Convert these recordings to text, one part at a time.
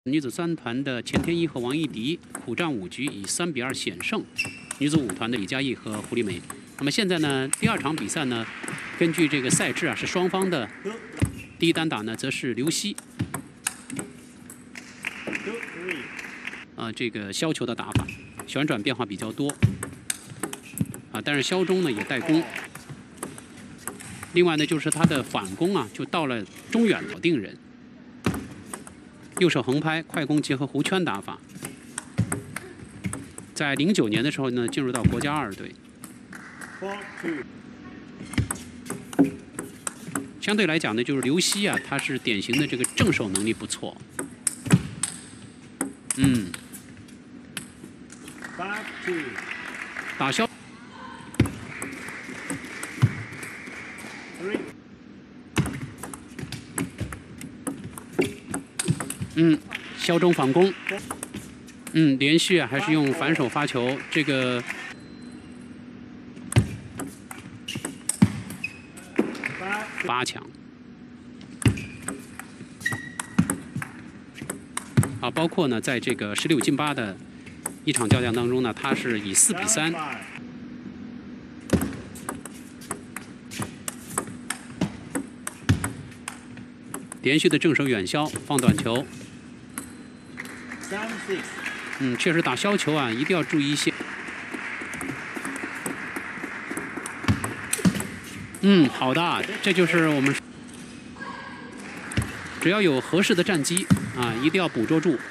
女子三团的钱天一和王艺迪苦战5局，以3比2险胜女子5团的李佳毅和胡丽梅。那么现在呢，第2场比赛呢，根据这个赛制啊，是双方的第一单打呢，则是刘曦这个削球的打法，旋转变化比较多但是肖中呢也带攻。另外呢，就是他的反攻啊，就到了中远搞定人。 右手横拍，快攻结合弧圈打法。在09年的时候呢，进入到国家2队。相对来讲呢，就是刘曦啊，他是典型的这个正手能力不错。打消。肖中反攻，连续还是用反手发球，这个8强包括呢，在这个16进8的一场较量当中呢，他是以4比3。 连续的正手远削放短球，确实打削球啊，一定要注意一些。好的，这就是我们只要有合适的战机啊，一定要捕捉住。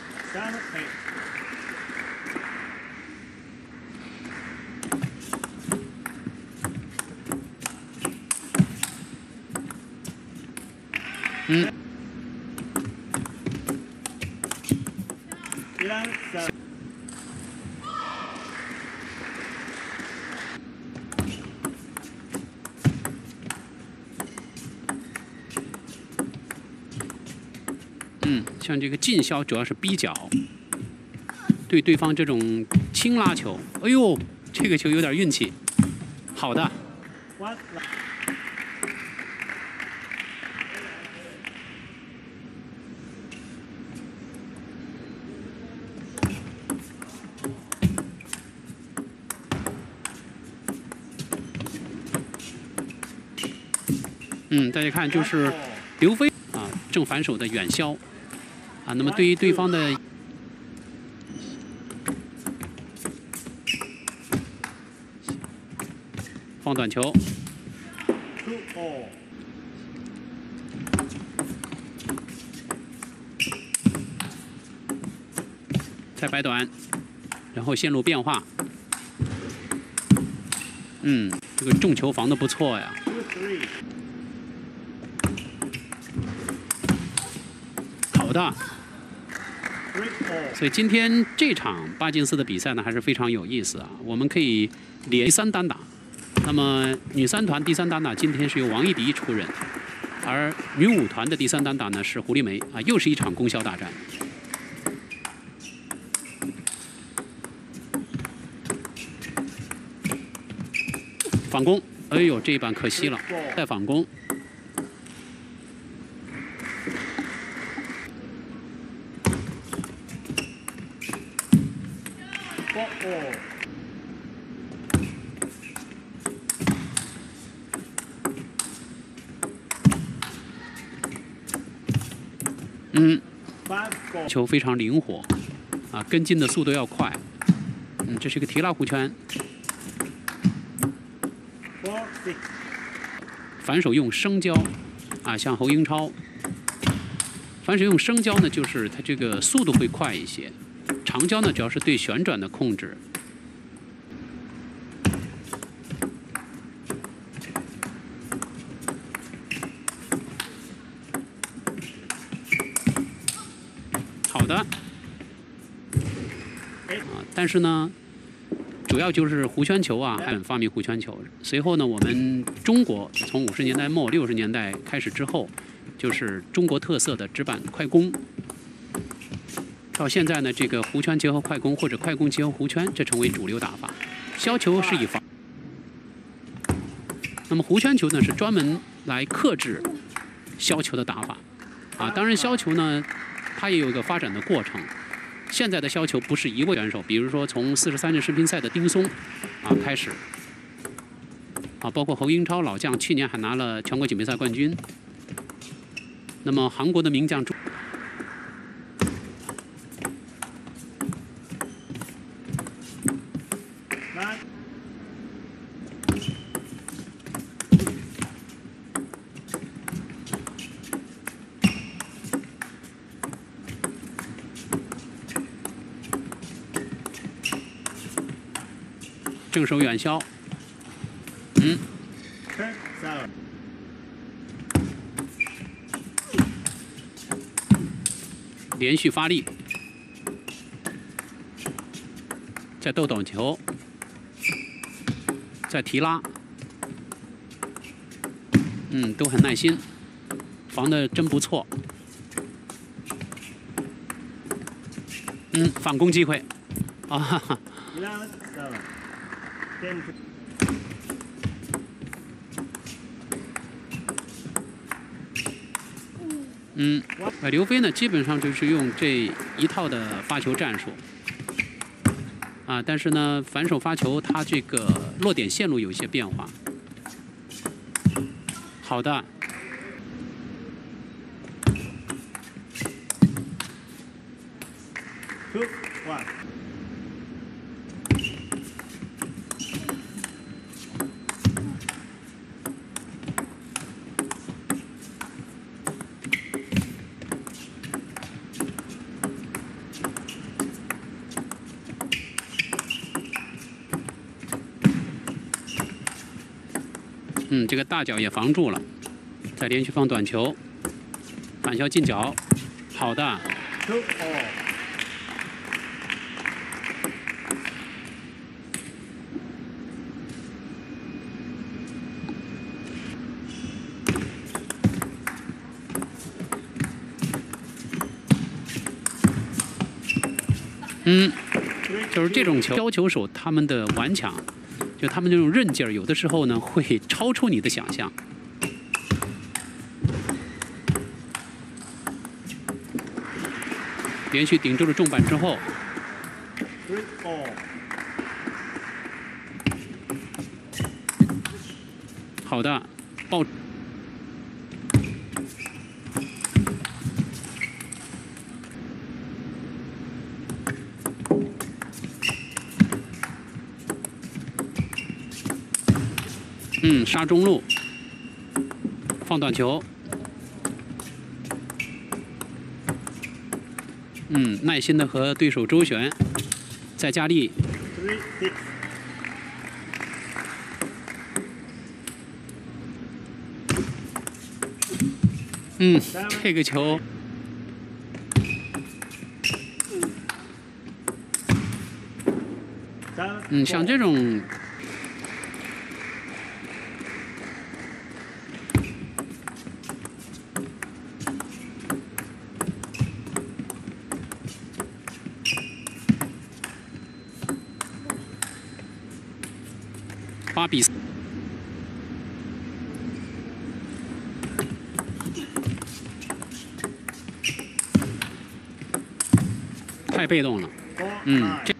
像这个近削主要是逼脚，对对方这种轻拉球，哎呦，这个球有点运气，好的。大家看，就是刘飞正反手的远削那么对于对方的放短球，再摆短，然后线路变化，这个重球防得不错呀。 好的，所以今天这场巴金斯的比赛呢，还是非常有意思啊。我们可以连第3单打，那么女3团第3单打今天是由王艺迪出任，而女5团的第3单打呢是胡丽梅又是一场攻削大战。反攻，哎呦，这一板可惜了，再反攻。 球非常灵活跟进的速度要快。这是一个提拉弧圈，反手用升交像侯英超，反手用升交呢，就是它这个速度会快一些。长交呢，主要是对旋转的控制。好的，但是呢，主要就是弧圈球还发明弧圈球。随后呢，我们中国从50年代末60年代开始之后，就是中国特色的直板快攻。 到现在呢，这个弧圈结合快攻或者快攻结合弧圈，这成为主流打法。削球是以防，那么弧圈球呢是专门来克制削球的打法当然削球呢它也有一个发展的过程。现在的削球不是一位选手，比如说从43人世乒赛的丁松开始，包括侯英超老将，去年还拿了全国锦标赛冠军。那么韩国的名将正手远削，连续发力，再斗短球，再提拉，都很耐心，防得真不错。反攻机会，哈哈。刘飞呢，基本上就是用这一套的发球战术，但是呢，反手发球它这个落点线路有一些变化。好的。这个大脚也防住了，再连续放短球，反削进角，好的。就是这种削球手他们的顽强。就他们这种韧劲儿，有的时候呢会超出你的想象。连续顶住了重板之后，好的，抱。杀中路，放短球，耐心的和对手周旋，再加力，这个球，像这种。8比4，太被动了。这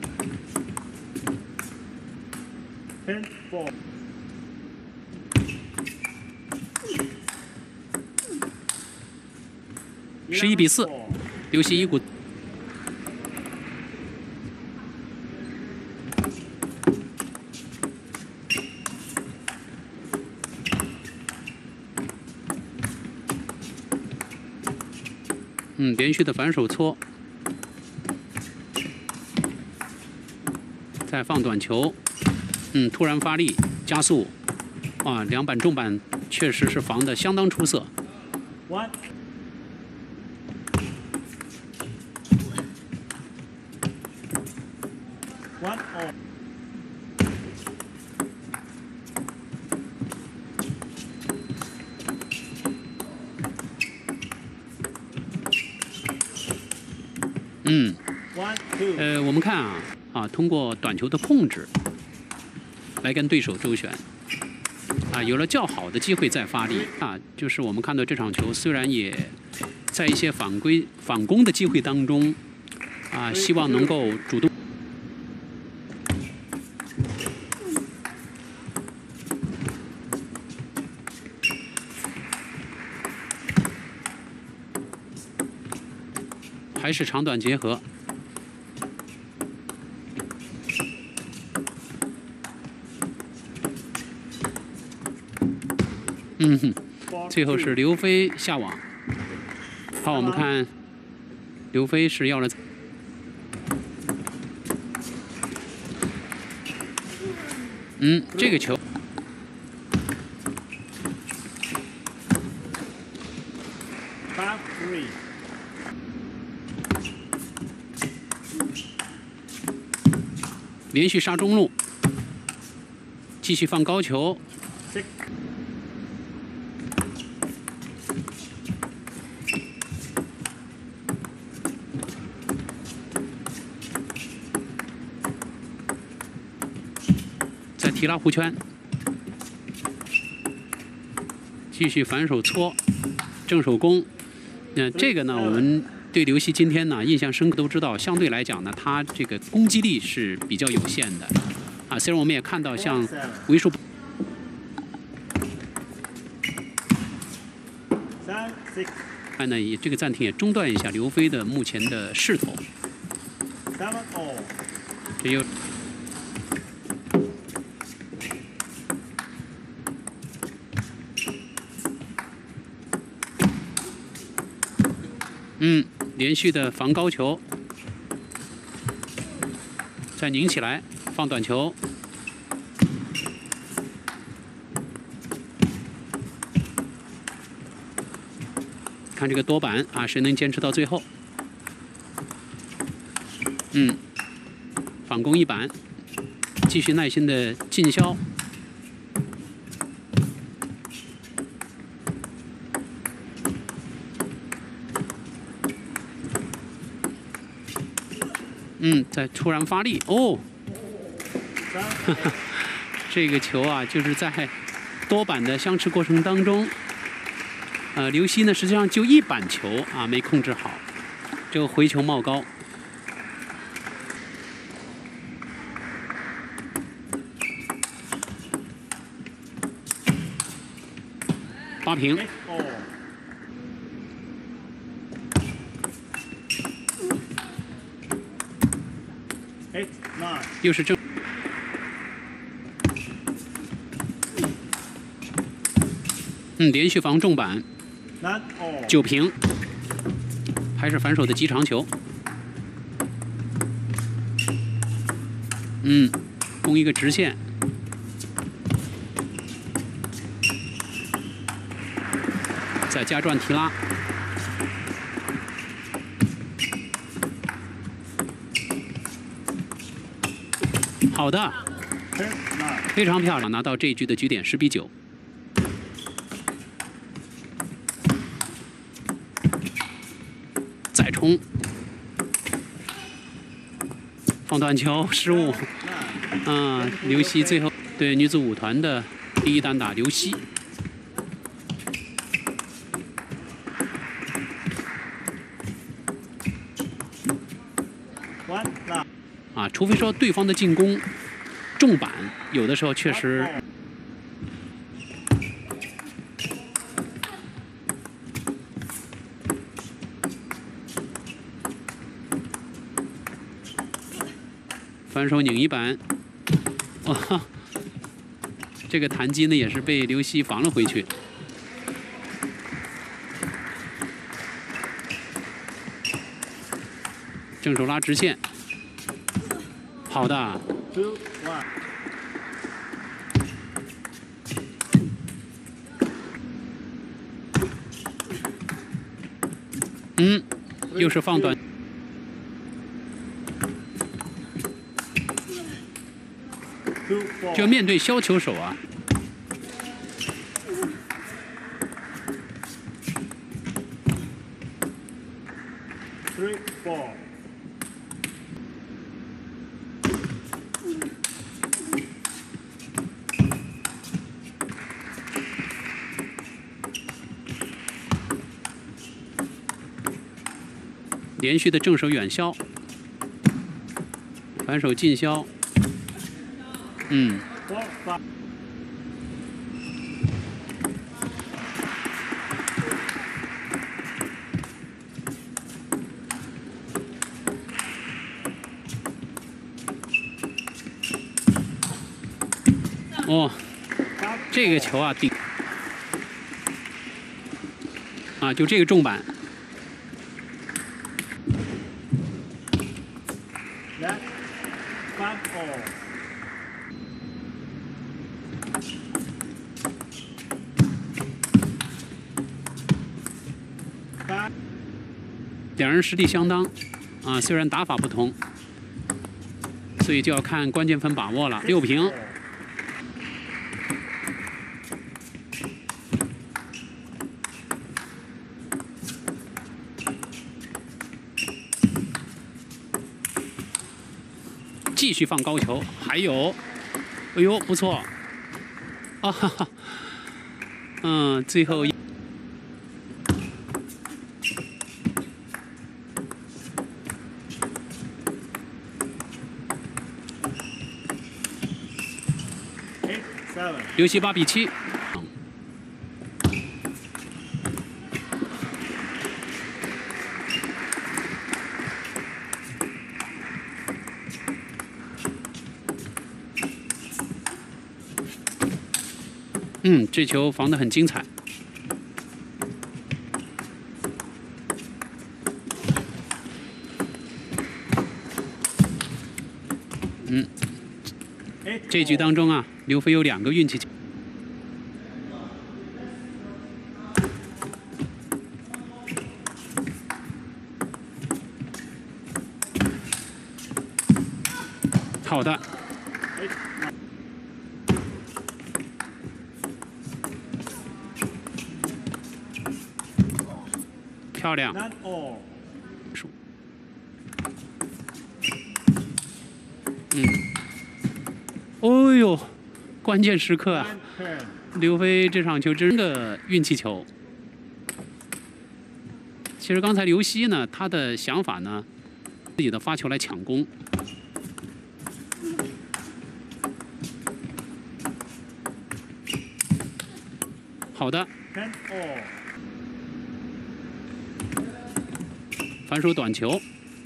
11比4，刘希一股。连续的反手搓，再放短球，突然发力加速，两板重板确实是防得相当出色。我们看通过短球的控制来跟对手周旋，有了较好的机会再发力就是我们看到这场球虽然也在一些反攻的机会当中，希望能够主动。还是长短结合。最后是刘飞下网。好，我们看刘飞是要了。这个球。连续杀中路，继续放高球。再提拉弧圈，继续反手搓，正手攻。这个呢，我们对刘曦今天呢印象深刻，都知道，相对来讲呢，他这个攻击力是比较有限的。虽然我们也看到像为数。呢，也这个暂停也中断一下刘飞的目前的势头。这又。连续的防高球，再拧起来，放短球。看这个多板谁能坚持到最后？反攻一板，继续耐心的进销。再突然发力哦，这个球就是在多板的相持过程当中，刘曦呢实际上就一板球没控制好，这个回球冒高。8平。又是正，连续防重板，9平，还是反手的极长球，攻一个直线，再加转提拉。好的，非常漂亮，拿到这一局的局点10比9。再冲，放短球失误。刘曦最后对女子5团的第一单打刘曦。除非说对方的进攻重板，有的时候确实。反手拧一板，哇，这个弹击呢也是被刘曦防了回去。正手拉直线。好的，又是放短，就面对削球手连续的正手远削，反手近削，哦，这个球啊顶啊，就这个重板。 两人实力相当，啊，虽然打法不同，所以就要看关键分把握了。6平。继续放高球，还有，哎呦，不错，啊哈哈，最后一。 刘曦8比7。这球防得很精彩。这局当中啊，刘飞有2个运气球。好的。漂亮。哦呦，关键时刻啊！刘飞这场球真的运气球。其实刚才刘曦呢，他的想法呢，自己的发球来抢攻。好的。反手短球。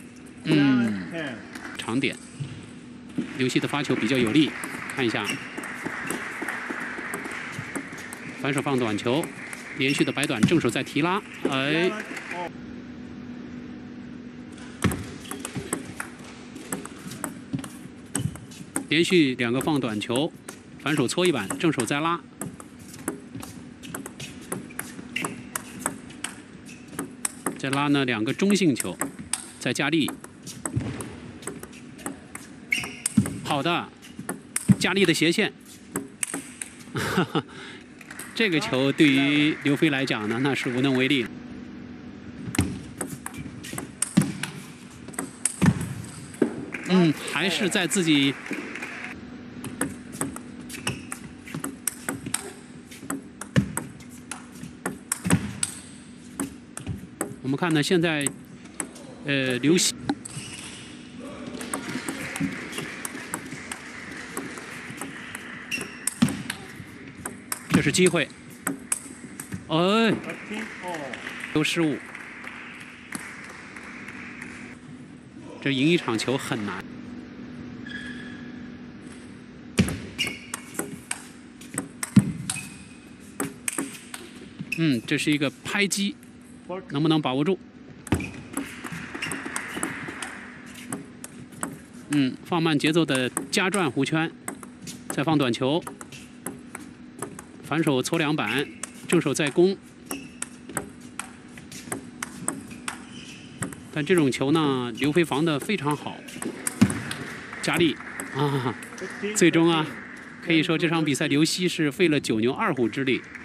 长点。刘曦的发球比较有力，看一下。反手放短球，连续的摆短，正手再提拉，哎。连续2个放短球，反手搓一板，正手再拉。再拉呢2个中性球，再加力。好的，加力的斜线。这个球对于刘飞来讲呢，那是无能为力。还是在自己。我们看呢，现在，刘曦。这是机会，哎，有失误，这赢一场球很难。这是一个拍击，能不能把握住？放慢节奏的加转弧圈，再放短球。反手搓2板，正手再攻。但这种球呢，刘飞防得非常好，加力啊！最终啊，可以说这场比赛刘曦是费了9牛2虎之力，